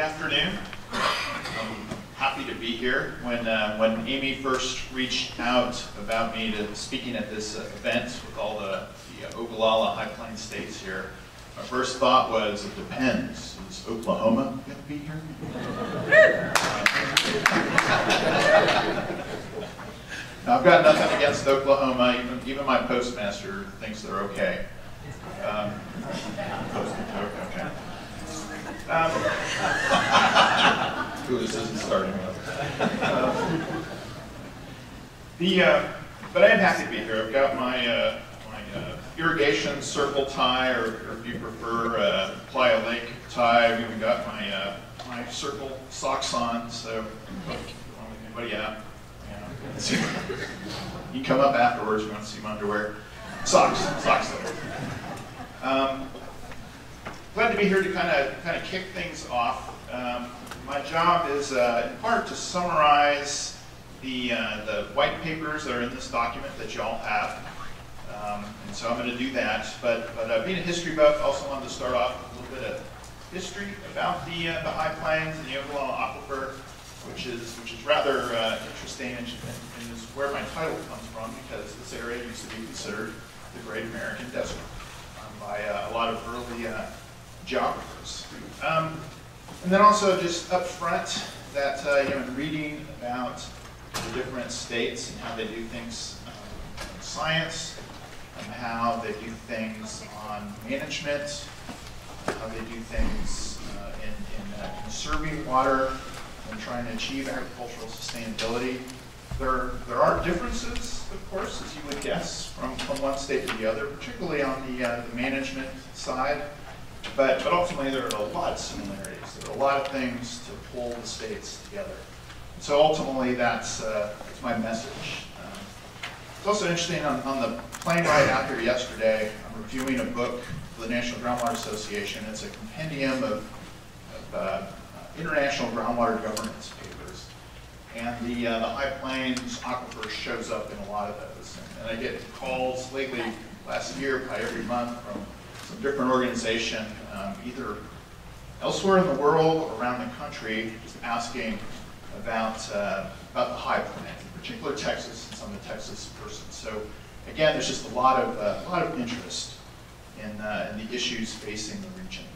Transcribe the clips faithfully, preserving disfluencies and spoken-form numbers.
afternoon. I'm happy to be here. When, uh, when Amy first reached out about me to speaking at this uh, event with all the, the uh, Ogallala High Plains states here, my first thought was, it depends. Is Oklahoma going to be here? Now, I've got nothing against Oklahoma. Even, even my postmaster thinks they're okay. Um, okay. Um, ooh, this isn't starting well. Um, the, uh, but I am happy to be here. I've got my, uh, my uh, irrigation circle tie, or, or if you prefer, uh, Playa Lake tie. I've even got my, uh, my circle socks on, so anybody out? You know, you can come up afterwards if you want to see my underwear. Socks, socks though. Um, glad to be here to kind of kind of kick things off. Um, my job is uh, in part to summarize the uh, the white papers that are in this document that you all have, um, and so I'm going to do that. But but uh, being a history buff, also wanted to start off with a little bit of history about the uh, the High Plains and the Ogallala Aquifer, which is which is rather uh, interesting, and, and is where my title comes from, because this area used to be considered the Great American Desert um, by uh, a lot of early uh, geographers. Um, and then also just up front, that uh, you know, in reading about the different states and how they do things um, in science, and how they do things on management, how they do things uh, in, in uh, conserving water and trying to achieve agricultural sustainability. There, there are differences, of course, as you would guess, from, from one state to the other, particularly on the, uh, the management side. But, but ultimately, there are a lot of similarities. There are a lot of things to pull the states together. So ultimately, that's, uh, that's my message. Um, it's also interesting, on, on the plane ride out here yesterday, I'm reviewing a book for the National Groundwater Association. It's a compendium of, of uh, international groundwater governance papers. And the, uh, the High Plains Aquifer shows up in a lot of those. And, and I get calls lately, last year, probably every month, from some different organization, um, either elsewhere in the world or around the country, just asking about, uh, about the High Plains, in particular Texas, and some of the Texas persons. So again, there's just a lot of, uh, a lot of interest in, uh, in the issues facing the region.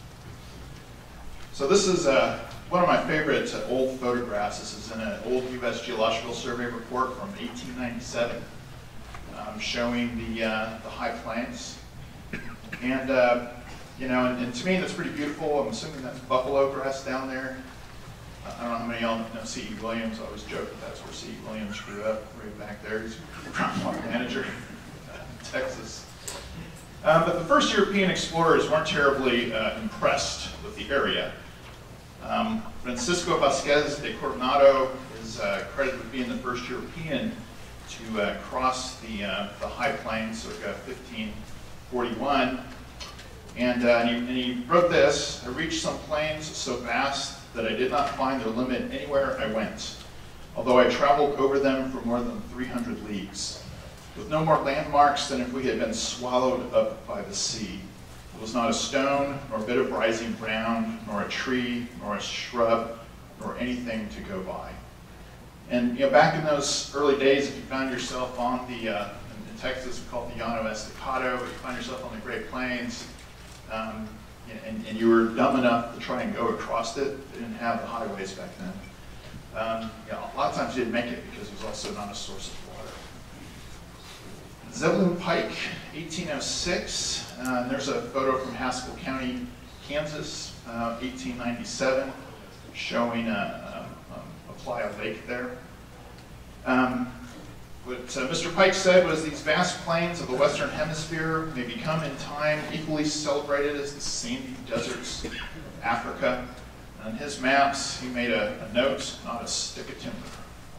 So this is uh, one of my favorite uh, old photographs. This is in an old U S Geological Survey report from eighteen ninety-seven, um, showing the, uh, the High Plains. And, uh, you know, and, and to me that's pretty beautiful. I'm assuming that's buffalo grass down there. Uh, I don't know how many of y'all know C E Williams. I always joke that that's where C E Williams grew up, right back there. He's a groundwater manager in Texas. Um, but the first European explorers weren't terribly uh, impressed with the area. Um, Francisco Vasquez de Coronado is uh, credited with being the first European to uh, cross the, uh, the High Plains, circa fifteen forty-one. And, uh, and, he, and he wrote this: "I reached some plains so vast that I did not find their limit anywhere I went, although I traveled over them for more than three hundred leagues, with no more landmarks than if we had been swallowed up by the sea. There was not a stone, nor a bit of rising ground, nor a tree, nor a shrub, nor anything to go by." And you know, back in those early days, if you found yourself on the, uh, in, in Texas, we call it the Llano Estacado, if you find yourself on the Great Plains, um, and, and you were dumb enough to try and go across it, they didn't have the highways back then. Um, you know, a lot of times you didn't make it because it was also not a source of water. Zebulon Pike, eighteen oh six. Uh, and there's a photo from Haskell County, Kansas, uh, eighteen ninety-seven, showing a, a, a playa lake there. Um, what uh, Mister Pike said was, "These vast plains of the Western Hemisphere may become in time equally celebrated as the sandy deserts of Africa." And on his maps, he made a, a note, "Not a stick of timber."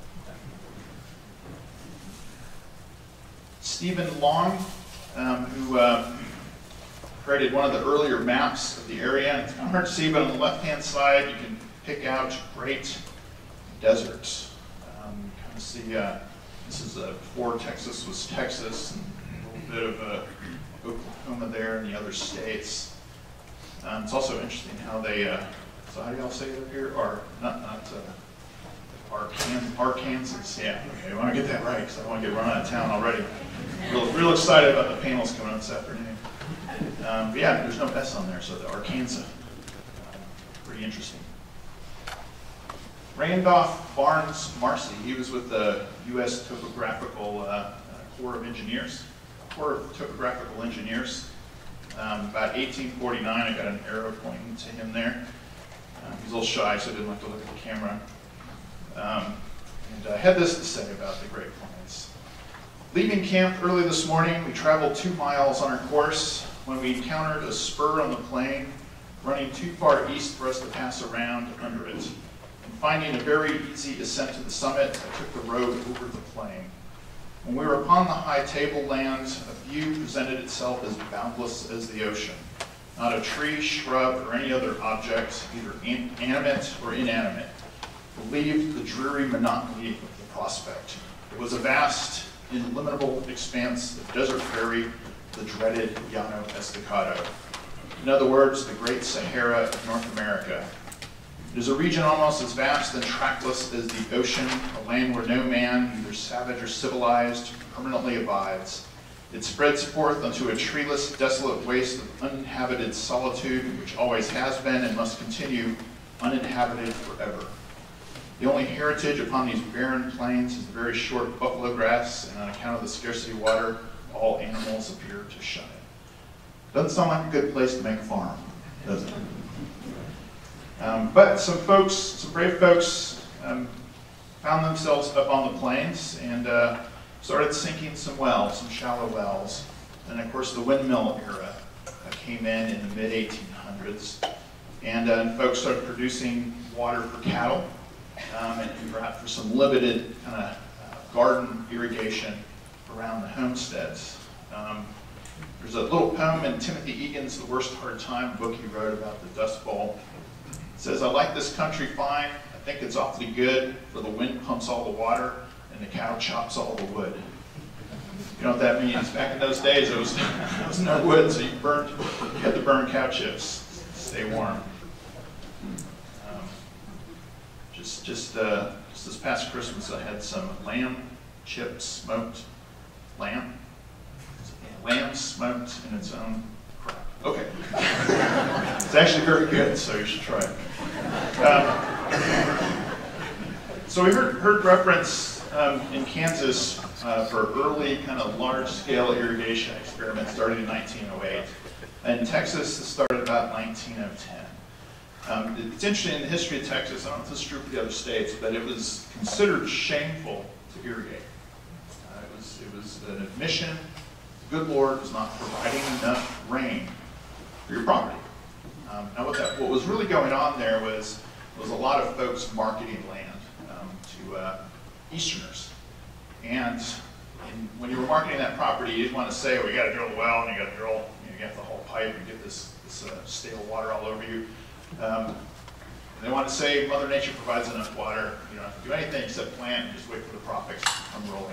Stephen Long, um, who uh, created one of the earlier maps of the area. And it's kind of hard to see, but on the left-hand side, you can pick out great deserts. Um, you kind of see, uh, this is uh, before Texas was Texas, and a little bit of uh, Oklahoma there and the other states. Um, it's also interesting how they uh, So how do y'all say it up here? Ar, not, not uh, Arkan, Arkansas. Yeah, okay, I want to get that right because I don't want to get run out of town already. Real, real excited about the panels coming up this afternoon. Um, but yeah, there's no S on there, so the Arkansas. Um, pretty interesting. Randolph Barnes Marcy, he was with the U S Topographical uh, Corps of Engineers, Corps of Topographical Engineers. Um, about eighteen forty-nine, I got an arrow pointing to him there. Um, he's a little shy, so I didn't like to look at the camera. Um, and I had this to say about the Great Plains. Leaving camp early this morning, we traveled two miles on our course when we encountered a spur on the plain running too far east for us to pass around under it. And finding a very easy ascent to the summit, I took the road over the plain. When we were upon the high tableland, a view presented itself as boundless as the ocean. Not a tree, shrub, or any other object, either animate or inanimate, relieved the dreary monotony of the prospect. It was a vast, illimitable expanse of desert prairie, the dreaded Llano Estacado. In other words, the Great Sahara of North America. It is a region almost as vast and trackless as the ocean, a land where no man, either savage or civilized, permanently abides. It spreads forth unto a treeless, desolate waste of uninhabited solitude, which always has been and must continue uninhabited forever. The only heritage upon these barren plains is the very short buffalo grass, and on account of the scarcity of water, all animals appear to shun it. Doesn't sound like a good place to make a farm, does it? Um, but some folks, some brave folks, um, found themselves up on the plains and uh, started sinking some wells, some shallow wells. And of course the windmill era uh, came in in the mid eighteen hundreds. And, uh, and folks started producing water for cattle um, and, and perhaps for some limited kind of uh, garden irrigation around the homesteads. Um, there's a little poem in Timothy Egan's The Worst Hard Time book he wrote about the Dust Bowl. It says, I like this country fine, I think it's awfully good, for the wind pumps all the water and the cow chops all the wood. You know what that means? Back in those days, there was, there was no wood, so you burned, you had to burn cow chips to stay warm. Um, just, just, uh, just this past Christmas, I had some lamb chips smoked. Lamb? Lamb smoked in its own crap. Okay. It's actually very good, so you should try it. Um, so we heard, heard reference um, in Kansas uh, for early kind of large-scale irrigation experiments starting in nineteen oh eight. In Texas, it started about nineteen oh ten. Um, it's interesting in the history of Texas, I don't know if this is true for the other states, but it was considered shameful to irrigate. Uh, it was, it was an admission the good Lord was not providing enough rain for your property. Um, now what, that, what was really going on there was, was a lot of folks marketing land um, to uh, Easterners. And in, when you were marketing that property, you didn't want to say, well, you got to drill a well, and you got to drill, you know, you have the whole pipe and get this, this uh, stale water all over you. Um, and they want to say Mother Nature provides enough water, you don't have to do anything except plant and just wait for the profits to come rolling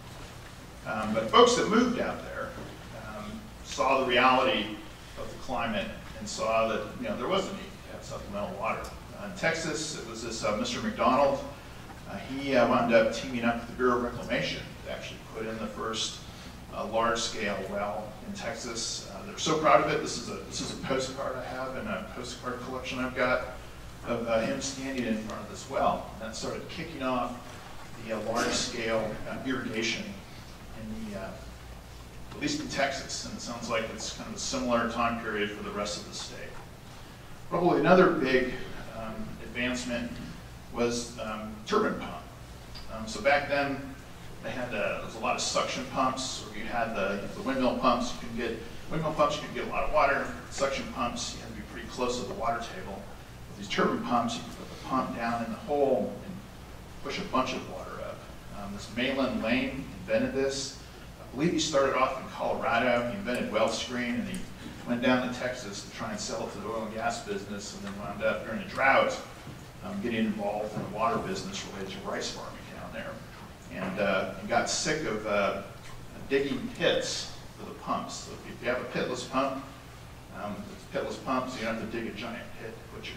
in. Um, but folks that moved out there um, saw the reality of the climate and saw that, you know, there was a need to have supplemental water. Uh, in Texas, it was this uh, Mister McDonald. Uh, he uh, wound up teaming up with the Bureau of Reclamation to actually put in the first uh, large-scale well in Texas. Uh, they're so proud of it. This is a this is a postcard I have in a postcard collection I've got of uh, him standing in front of this well. And that started kicking off the uh, large-scale uh, irrigation in the, uh, at least in Texas, and it sounds like it's kind of a similar time period for the rest of the state. Probably another big um, advancement was um, turbine pump. Um, so back then, they had uh, there was a lot of suction pumps, or you had the, the windmill pumps. You could get windmill pumps, you could get a lot of water. Suction pumps, you had to be pretty close to the water table. With these turbine pumps, you could put the pump down in the hole and push a bunch of water up. Um, this Malin Lane invented this. I believe he started off in Colorado. He invented well screen, and he went down to Texas to try and sell it to the oil and gas business, and then wound up during a drought um, getting involved in the water business related to rice farming down there. And uh, he got sick of uh, digging pits for the pumps. So if you have a pitless pump, um, it's a pitless pump, so you don't have to dig a giant pit to put your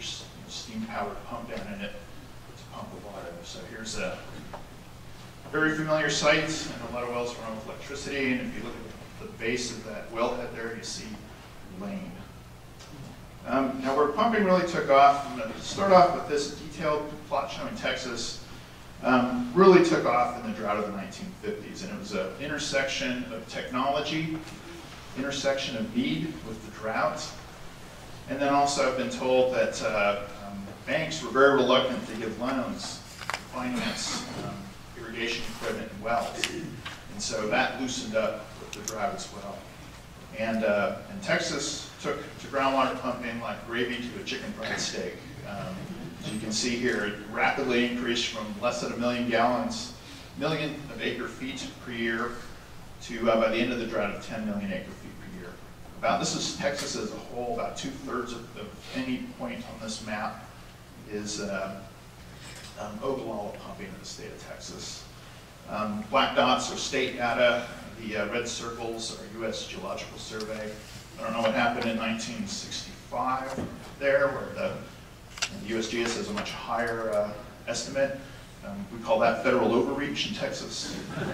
steam-powered pump down in it to pump the water. So here's a very familiar site, and a lot of wells run with electricity, and if you look at the base of that wellhead there, you see Lane. Um, now where pumping really took off, I'm going to start off with this detailed plot showing Texas, um, really took off in the drought of the nineteen fifties, and it was an intersection of technology, intersection of need with the drought, and then also I've been told that uh, um, banks were very reluctant to give loans to finance um, irrigation equipment and wells, and so that loosened up with the drought as well. And, uh, and Texas took to groundwater pumping like gravy to a chicken fried steak. Um, as you can see here, it rapidly increased from less than a million gallons, million of acre feet per year, to uh, by the end of the drought of ten million acre feet per year. About this is Texas as a whole. About two thirds of, of any point on this map is uh, um, Ogallala pumping in the state of Texas. Um, black dots are state data. The uh, red circles are U S Geological Survey. I don't know what happened in nineteen sixty-five there, where the, the U S G S has a much higher uh, estimate. Um, we call that federal overreach in Texas.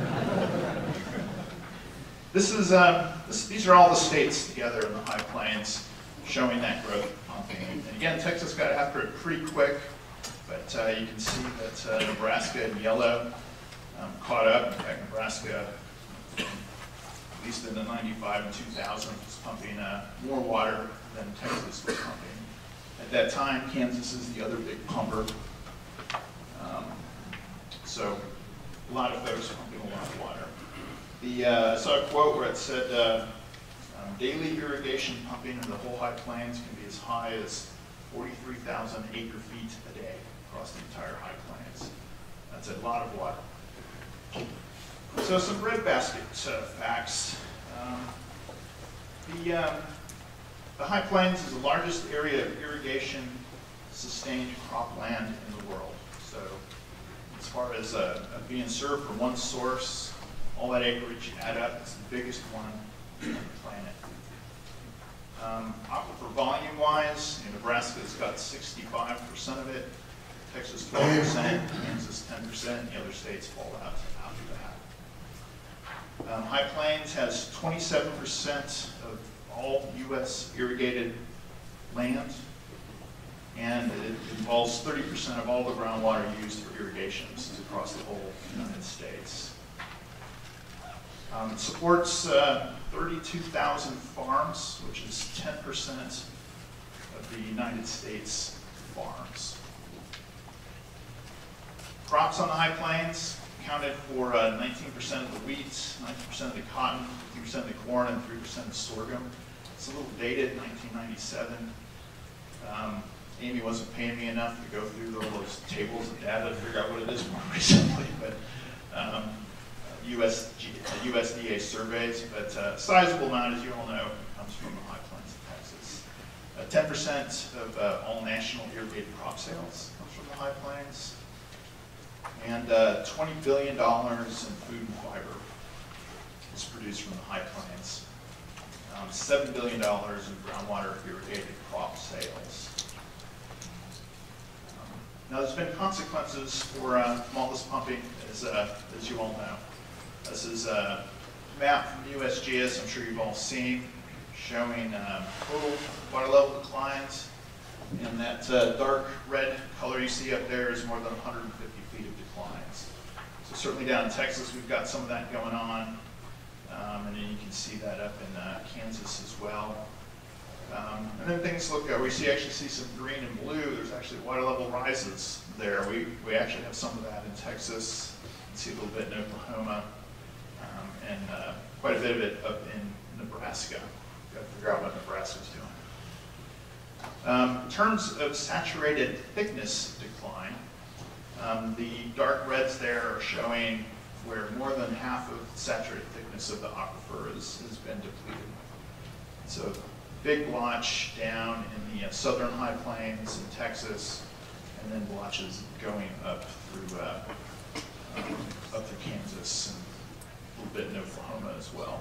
This is, um, this, these are all the states together in the High Plains showing that growth of pumping. And again, Texas got after it pretty quick, but uh, you can see that uh, Nebraska in yellow um, caught up. In fact, Nebraska, at least in the ninety-five and two thousand, was pumping uh, more water than Texas was pumping. At that time, Kansas is the other big pumper. Um, so a lot of folks pumping a lot of water. The, uh, I saw a quote where it said, uh, um, daily irrigation pumping in the whole High Plains can be as high as forty-three thousand acre feet a day across the entire High Plains. That's a lot of water. So some breadbasket uh, facts. Um, the, um, the High Plains is the largest area of irrigation sustained cropland in the world. So as far as uh, being served from one source, all that acreage add up, it's the biggest one on the planet. Um, aquifer volume-wise, Nebraska's got sixty-five percent of it, Texas twelve percent, Kansas ten percent, the other states fall out after that. Um, High Plains has twenty-seven percent of all U S irrigated land, and it involves thirty percent of all the groundwater used for irrigations across the whole United States. Um, it supports uh, thirty-two thousand farms, which is ten percent of the United States farms. Crops on the High Plains accounted for uh, nineteen percent of the wheat, nineteen percent of the cotton, fifteen percent of the corn, and three percent of sorghum. It's a little dated, nineteen ninety-seven. Um, Amy wasn't paying me enough to go through all those tables of data to figure out what it is more recently, but um, U S G, uh, U S D A surveys, but a uh, sizable amount, as you all know, comes from the High Plains of Texas. ten percent uh, of uh, all national irrigated crop sales comes from the High Plains, and uh, twenty billion dollars in food and fiber is produced from the High Plains. Um, seven billion dollars in groundwater irrigated crop sales. Um, now, there's been consequences for uh, from all this pumping, as, uh, as you all know. This is a map from U S G S, I'm sure you've all seen, showing um, total water level declines. And that uh, dark red color you see up there is more than one hundred fifty feet of declines. So certainly down in Texas, we've got some of that going on. Um, and then you can see that up in uh, Kansas as well. Um, and then things look, uh, we see actually see some green and blue. There's actually water level rises there. We, we actually have some of that in Texas. You can see a little bit in Oklahoma. Um, and uh, quite a bit of it up in Nebraska. Got to figure out what Nebraska's doing. Um, in terms of saturated thickness decline, um, the dark reds there are showing where more than half of the saturated thickness of the aquifer is, has been depleted. So big blotch down in the uh, southern High Plains in Texas, and then blotches going up through uh, um, up to Kansas and a little bit in Oklahoma as well.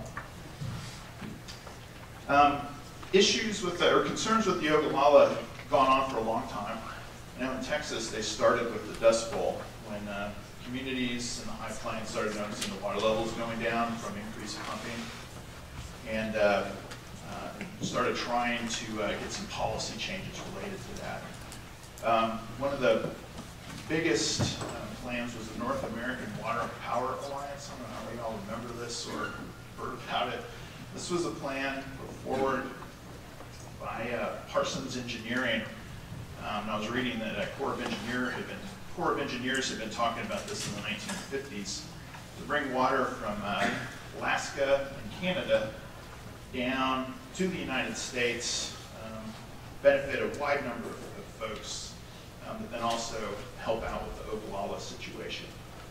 Um, issues with the, or concerns with the Ogallala have gone on for a long time. I know in Texas they started with the Dust Bowl when uh, communities in the High Plains started noticing the water levels going down from increased pumping, and uh, uh, started trying to uh, get some policy changes related to that. Um, one of the biggest uh, plans was the North American Water Power Alliance. I don't know how we all remember this or heard about it. This was a plan put forward by uh, Parsons Engineering. Um, I was reading that a Corps of Engineer had been, Corps of Engineers had been talking about this in the nineteen fifties to bring water from uh, Alaska and Canada down to the United States, um, benefit a wide number of, of folks, um, but then also help out with the Ogallala situation.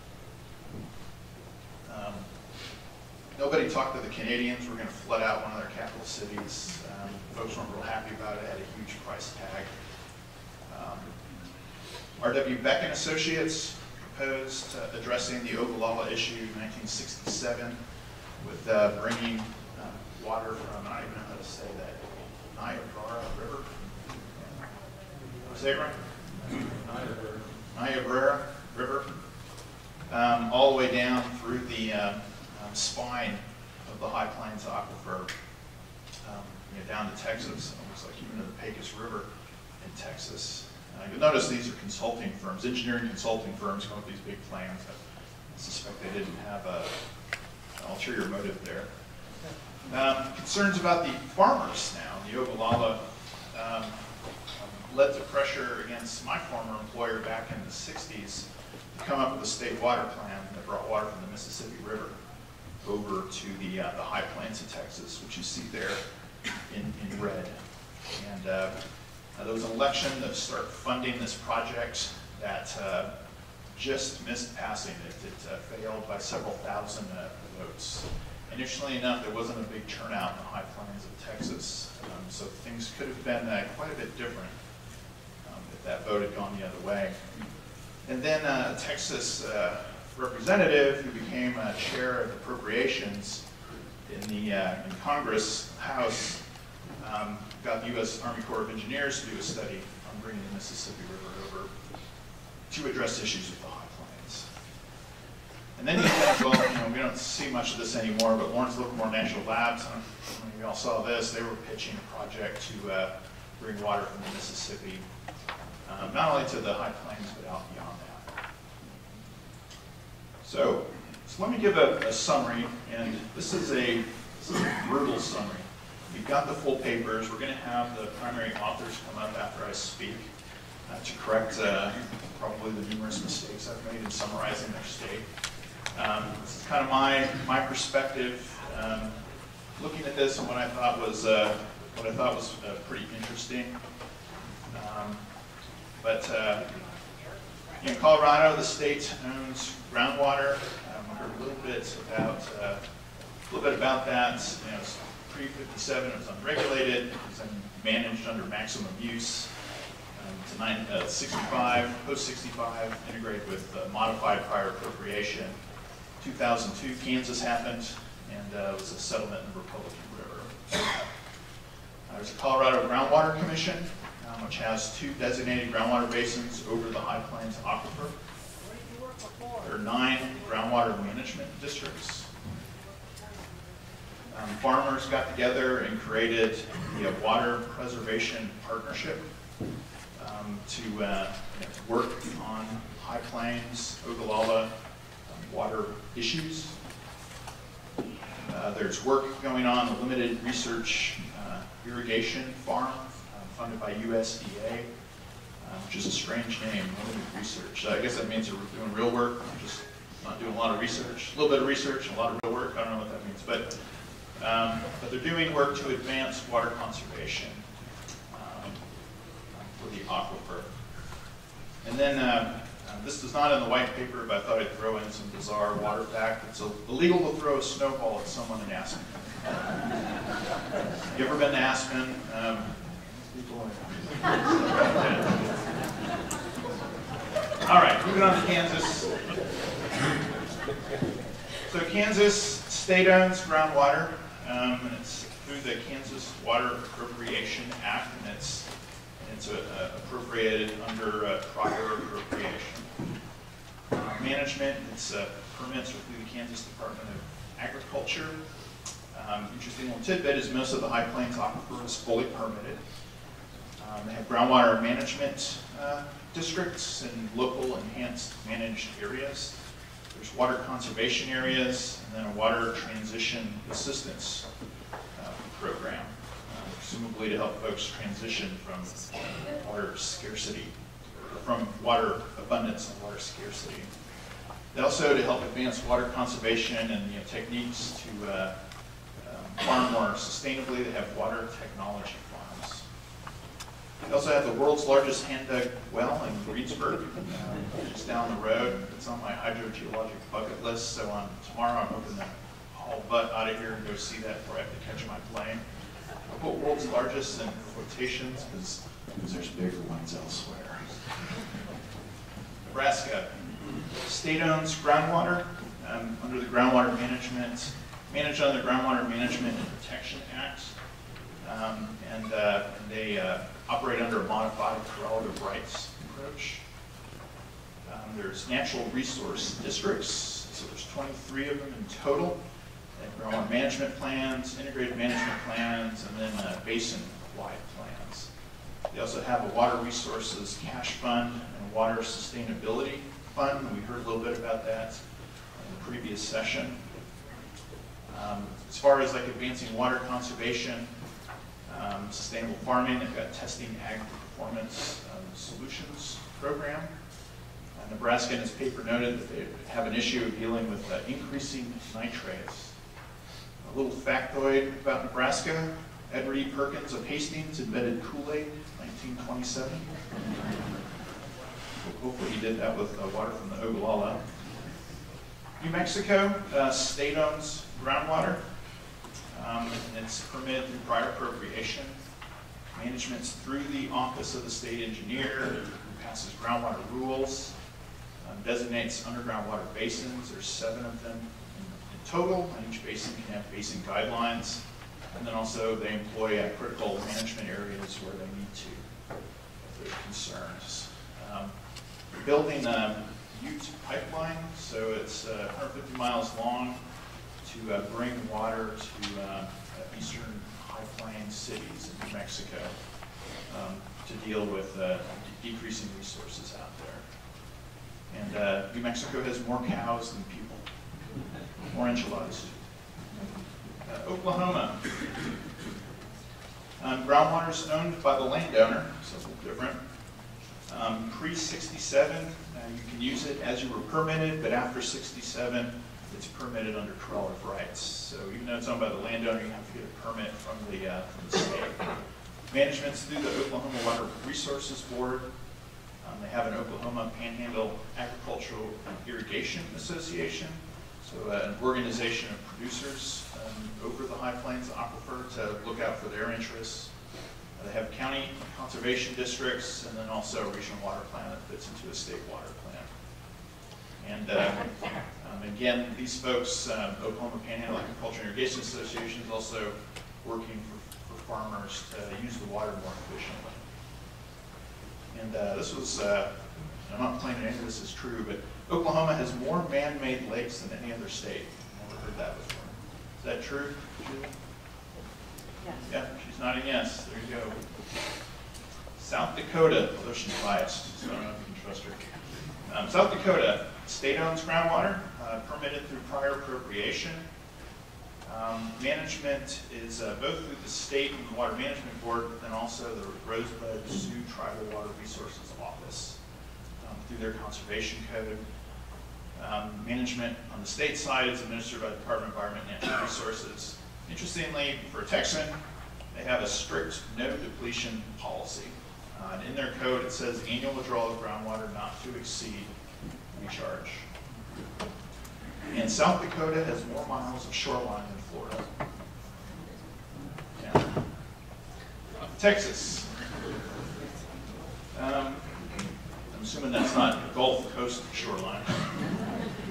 Um, nobody talked to the Canadians. We're going to flood out one of their capital cities. Um, folks weren't real happy about it. It had a huge price tag. Um, R W Beck and Associates proposed uh, addressing the Ogallala issue in nineteen sixty-seven with uh, bringing uh, water from, I don't even know how to say that, Niobrara River. Was that right? Niobrara. Niobrara River, um, all the way down through the um, um, spine of the High Plains Aquifer, um, you know, down to Texas, almost like even to the Pecos River in Texas. Uh, you'll notice these are consulting firms, engineering consulting firms come up with these big plans. I suspect they didn't have a, an ulterior motive there. Um, concerns about the farmers now. The Ogallala um, led to pressure against my former employer back in the sixties to come up with a state water plan that brought water from the Mississippi River over to the, uh, the High Plains of Texas, which you see there in, in red. And uh, Uh, there was an election to start funding this project that uh, just missed passing. It, it uh, failed by several thousand uh, votes. Initially enough, there wasn't a big turnout in the High Plains of Texas, um, so things could have been uh, quite a bit different um, if that vote had gone the other way. And then uh, a Texas uh, representative who became uh, chair of appropriations in the uh, in Congress, House, Um, got the U S Army Corps of Engineers to do a study on bringing the Mississippi River over to address issues with the High Plains. And then you had, well, you know, we don't see much of this anymore, but Lawrence Livermore National Labs, I don't know if you all saw this, they were pitching a project to uh, bring water from the Mississippi, um, not only to the High Plains, but out beyond that. So, so let me give a, a summary, and this is a, this is a brutal summary. You've got the full papers. We're going to have the primary authors come up after I speak uh, to correct uh, probably the numerous mistakes I've made in summarizing their state. Um, this is kind of my my perspective, um, looking at this and what I thought was uh, what I thought was uh, pretty interesting. Um, but uh, in Colorado, the state owns groundwater. Um, I heard a little bit about uh, a little bit about that. You know, pre fifty-seven, it was unregulated, it was managed under maximum use. Um, to nine, uh, sixty-five, post sixty-five, integrated with uh, modified prior appropriation. two thousand two, Kansas happened, and uh, it was a settlement in the Republican River. Uh, there's a Colorado Groundwater Commission, um, which has two designated groundwater basins over the High Plains Aquifer. There are nine groundwater management districts. Um, farmers got together and created the uh, Water Preservation Partnership um, to, uh, you know, to work on High Plains, Ogallala um, water issues. Uh, there's work going on, a limited research uh, irrigation farm uh, funded by U S D A, uh, which is a strange name, limited research. Uh, I guess that means they're doing real work, just not doing a lot of research. A little bit of research, a lot of real work, I don't know what that means. But Um, but they're doing work to advance water conservation um, for the aquifer. And then, uh, uh, this is not in the white paper, but I thought I'd throw in some bizarre water fact. It's illegal to throw a snowball at someone in Aspen. You ever been to Aspen? Um, people All right, moving on to Kansas. So Kansas state owns groundwater. Um, and it's through the Kansas Water Appropriation Act, and it's, It's uh, appropriated under uh, prior appropriation. Uh, management, it's uh, permits with the Kansas Department of Agriculture. Um, interesting little tidbit is most of the High Plains Aquifer is fully permitted. Um, they have groundwater management uh, districts and local enhanced managed areas. There's water conservation areas, and then a water transition assistance uh, program, uh, presumably to help folks transition from water scarcity, or from water abundance and water scarcity. They also to help advance water conservation and you know, techniques to uh, um, farm more sustainably. They have water technology farms. They also have the world's largest hand-dug well in Greensburg, uh, just down the road. It's on my hydrogeologic bucket list, so on tomorrow I'm hoping to haul butt out of here and go see that before I have to catch my plane. I'll put world's largest in quotations because there's bigger ones elsewhere. Nebraska. State owns groundwater um, under the Groundwater Management, managed under the Groundwater Management and Protection Act. Um, and, uh, and they uh, operate under a modified correlative rights approach. Um, there's natural resource districts, so there's twenty-three of them in total. They have groundwater management plans, integrated management plans, and then uh, basin-wide plans. They also have a water resources cash fund and water sustainability fund. We heard a little bit about that in the previous session. Um, as far as like advancing water conservation, um, sustainable farming, they've got testing ag performance um, solutions program. Uh, Nebraska in its paper noted that they have an issue of dealing with uh, increasing nitrates. A little factoid about Nebraska: Edward E. Perkins of Hastings invented Kool-Aid in nineteen twenty-seven. Hopefully he did that with uh, water from the Ogallala. New Mexico, uh, state owns groundwater. Um, and it's permitted through prior appropriation. Management's through the Office of the State Engineer, who passes groundwater rules, um, designates underground water basins. There's seven of them in, in total, and each basin can have basin guidelines. And then also they employ uh, critical management areas where they need to, if there's concerns. Um, building a Ute pipeline, so it's uh, one hundred fifty miles long to uh, bring water to uh, eastern High Plains cities in New Mexico um, to deal with uh, decreasing resources out there. And uh, New Mexico has more cows than people, more enchiladas. Uh, Oklahoma. Um, groundwater is owned by the landowner, so it's a little different. Um, Pre sixty-seven, uh, you can use it as you were permitted, but after sixty-seven, it's permitted under correlative rights. So even though it's owned by the landowner, you have to get a permit from the, uh, from the state. Management's through the Oklahoma Water Resources Board. Um, they have an Oklahoma Panhandle Agricultural Irrigation Association, so uh, an organization of producers um, over the High Plains Aquifer to look out for their interests. They have county conservation districts, and then also a regional water plan that fits into a state water plan. And uh, um, again, these folks, um, Oklahoma Panhandle Agriculture and Irrigation Association is also working for, for farmers to use the water more efficiently. And uh, this was, uh, I'm not claiming any of this is true, but Oklahoma has more man-made lakes than any other state. I've never heard that before. Is that true, Julie? Yes. Yeah, she's nodding yes. There you go. South Dakota, although she's biased, so I don't know if you can trust her. Um, South Dakota, state owns groundwater, uh, permitted through prior appropriation. Um, management is uh, both through the State and Water Management Board, but then also the Rosebud Sioux Tribal Water Resources Office um, through their conservation code. Um, management on the state side is administered by the Department of Environment and Natural Resources. Interestingly, for a Texan, they have a strict no depletion policy. Uh, and in their code, it says annual withdrawal of groundwater not to exceed recharge. And South Dakota has more miles of shoreline than Florida. Yeah. Texas. Um, I'm assuming that's not Gulf Coast shoreline.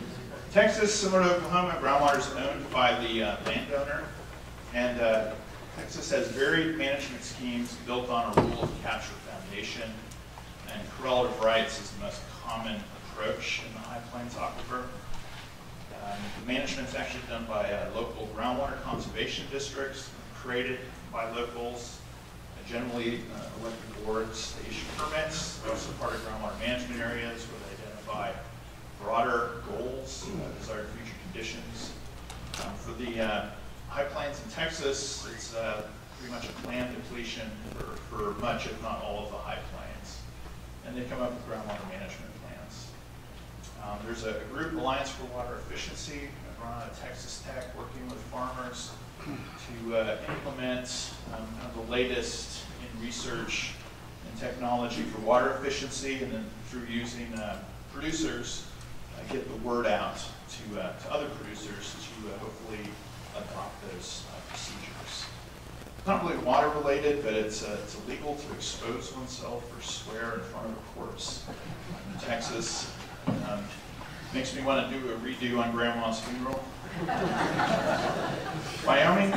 Texas, similar to Oklahoma, groundwater is owned by the uh, landowner. And uh, Texas has varied management schemes built on a rule of capture foundation, and correlative rights is the most common approach in the High Plains Aquifer. Um, the management is actually done by uh, local groundwater conservation districts, created by locals, uh, generally uh, elected boards. They issue permits. They're also part of groundwater management areas where they identify broader goals, uh, desired future conditions. Um, for the uh, High Plains in Texas, it's uh, pretty much a planned depletion for, for much, if not all, of the High Plains. And they come up with groundwater management plans. Um, there's a group, Alliance for Water Efficiency, run out of Texas Tech, working with farmers to uh, implement um, kind of the latest in research and technology for water efficiency, and then through using uh, producers, uh, get the word out to, uh, to other producers to uh, hopefully adopt those uh, procedures. It's not really water related, but it's, uh, it's illegal to expose oneself or swear in front of a corpse in Texas. Um, makes me want to do a redo on Grandma's funeral. Wyoming,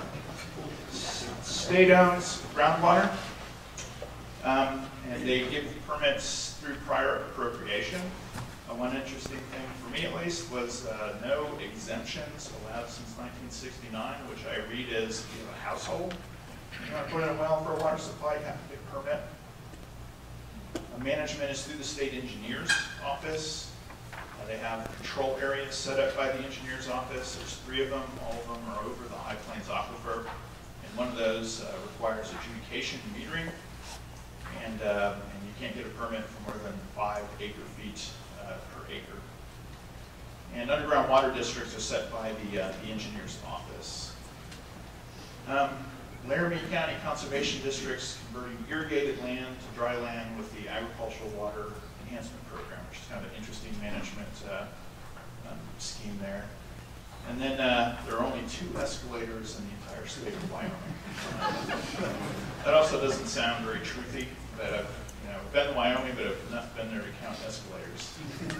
state owns groundwater, um, and they give permits through prior appropriation. Uh, one interesting thing, for me at least, was uh, no exemptions allowed since nineteen sixty-nine, which I read as you have a household. You want to put in a well for a water supply, you have to get a permit. Uh, management is through the state engineer's office. Uh, they have control areas set up by the engineer's office. There's three of them. All of them are over the High Plains Aquifer. And one of those uh, requires adjudication and metering. And, uh, and you can't get a permit for more than five acre feet uh, per acre. And underground water districts are set by the, uh, the engineer's office. Um, Laramie County Conservation District's converting irrigated land to dry land with the Agricultural Water Enhancement Program, which is kind of an interesting management uh, um, scheme there. And then uh, there are only two escalators in the entire state of Wyoming. That also doesn't sound very truthy, but I've you know, been in Wyoming, but I've not been there to count escalators.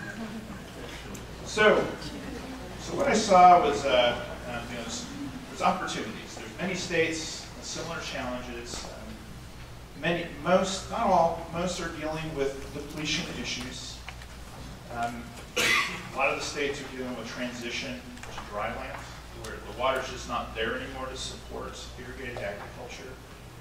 So, so what I saw was, uh, uh, you know, there's, there's opportunities. There's many states, similar challenges. Um, many, most, not all, most are dealing with depletion issues. Um, a lot of the states are dealing with transition to dry land, where the water's just not there anymore to support irrigated agriculture.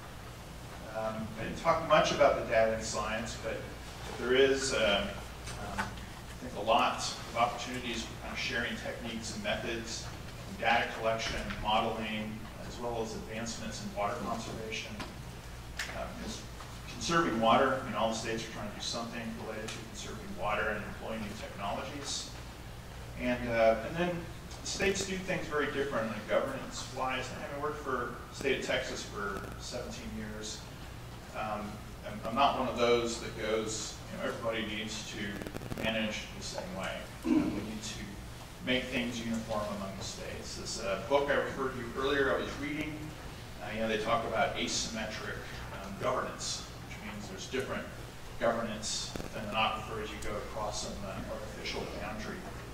Um, I didn't talk much about the data and science, but there is, um, um, I think, a lot of opportunities for kind of sharing techniques and methods, data collection, modeling, as well as advancements in water conservation. Um, conserving water, I mean, all the states are trying to do something related to conserving water and employing new technologies. And, uh, and then the states do things very differently governance-wise. Having worked for the state of Texas for seventeen years, um, I'm, I'm not one of those that goes, you know, everybody needs to manage the same way. You know, we need to make things uniform among the states. This uh, book I referred to earlier, I was reading, uh, you know, they talk about asymmetric um, governance, which means there's different governance within an aquifer as you go across some uh, artificial boundary.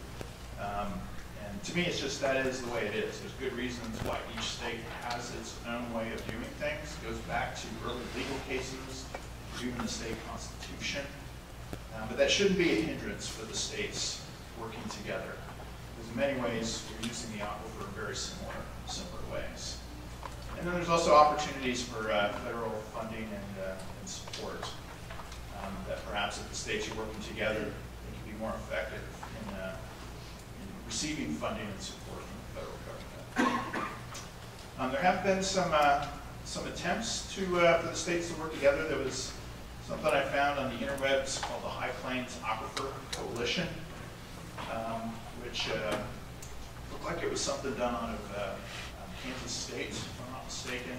Um, and to me, it's just that is the way it is. There's good reasons why each state has its own way of doing things. It goes back to early legal cases, even the state constitution. Um, but that shouldn't be a hindrance for the states working together. Because in many ways, we're using the aquifer in very similar, similar ways. And then there's also opportunities for uh, federal funding and, uh, and support. Um, that perhaps if the states are working together, they can be more effective in, uh, in receiving funding and support from the federal government. Um, there have been some uh, some attempts to uh, for the states to work together. There was something I found on the interwebs called the High Plains Aquifer Coalition, um, which uh, looked like it was something done out of uh, Kansas State, if I'm not mistaken.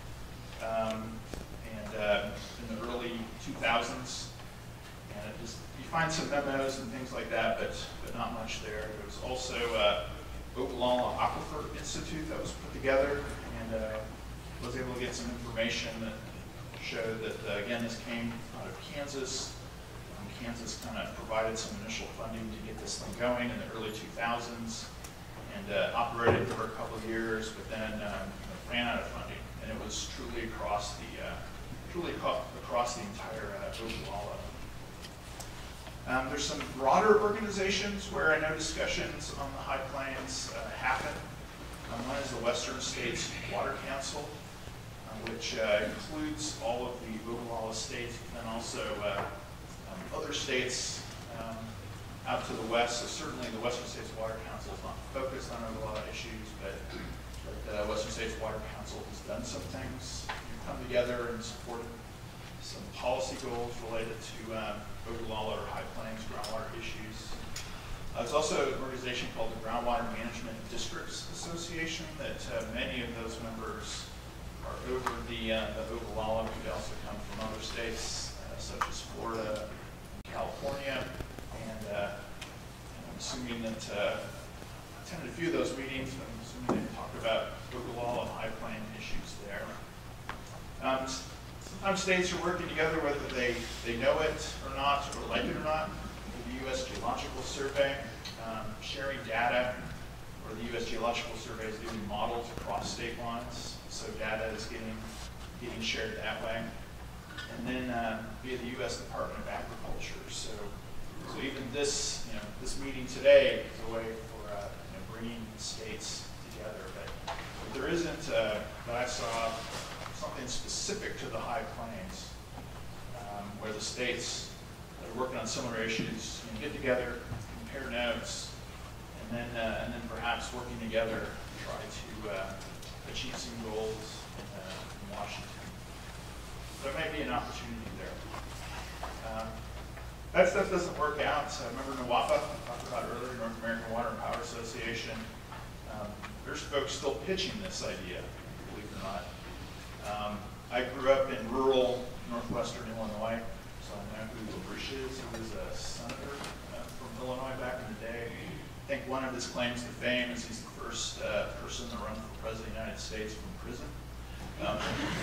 Um, and uh, in the early two thousands, and it just, you find some memos and things like that, but but not much there. There was also uh, Oglala Aquifer Institute that was put together, and uh, was able to get some information that showed that uh, again this came out of Kansas. Um, Kansas kind of provided some initial funding to get this thing going in the early two thousands, and uh, operated for a couple of years, but then um, ran out of funding. and it was truly across the uh, truly across the entire uh, Ogallala. Um, there's some broader organizations where I know discussions on the High Plains uh, happen. Um, one is the Western States Water Council, uh, which uh, includes all of the Ogallala states, and also uh, um, other states um, out to the west. So certainly the Western States Water Council is not focused on Ogallala issues, but, but the uh, Western States Water Council has done some things. We've come together and supported some policy goals related to um, Ogallala or High Plains groundwater issues. Uh, there's also an organization called the Groundwater Management Districts Association that uh, many of those members are over the, uh, the Ogallala. We also come from other states uh, such as Florida and California. And uh, I'm assuming that uh, I attended a few of those meetings, and I'm assuming they talk about Ogallala and High Plain issues there. Um, Sometimes states are working together whether they, they know it or not, or like it or not. The U S Geological Survey, um, sharing data, or the U S Geological Survey is doing models across state lines, so data is getting, getting shared that way. And then uh, via the U S Department of Agriculture. So, so even this, you know, this meeting today is a way for uh, you know, bringing states together. But, but there isn't, uh, that I saw, something specific to the High Plains, um, where the states that are working on similar issues you know, get together, compare notes, and then uh, and then perhaps working together to try to uh, achieve some goals in, uh, in Washington. There may be an opportunity there. Um, that stuff doesn't work out. So remember NWAPA, we talked about earlier, North American Water and Power Association. Um, there's folks still pitching this idea, believe it or not. Um, I grew up in rural northwestern Illinois, so I know who LaBruche is. He was a senator uh, from Illinois back in the day. I think one of his claims to fame is he's the first uh, person to run for president of the United States from prison. Um,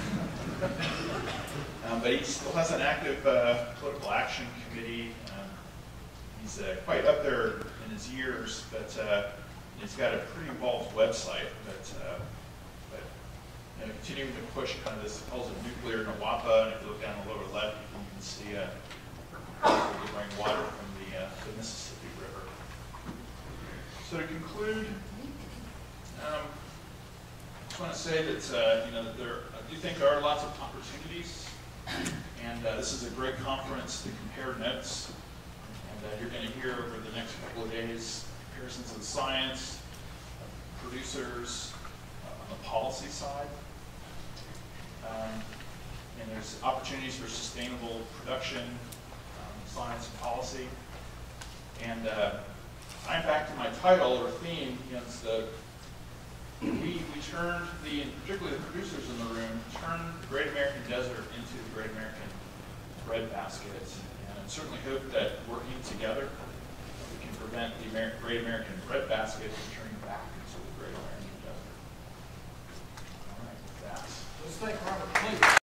um, but he still has an active uh, political action committee. Um, he's uh, quite up there in his years, but uh, he's got a pretty involved website. But, uh, And continuing to push kind of this, he calls it nuclear NWAPA, and if you look down the lower left, you can, you can see uh, we're drawing water from the, uh, the Mississippi River. So to conclude, um, I just want to say that uh, you know that there, I do think there are lots of opportunities, and uh, this is a great conference to compare notes. And uh, you're going to hear over the next couple of days comparisons of the science, of producers, uh, on the policy side. Um, and there's opportunities for sustainable production, um, science and policy. And uh, I'm back to my title or theme, you know, it's the, we, we turned the, and particularly the producers in the room, turned the Great American Desert into the Great American Breadbasket. And I certainly hope that working together, we can prevent the Amer Great American Breadbasket from turning back into the Great American Desert. All right, with that. Let's thank Robert, please.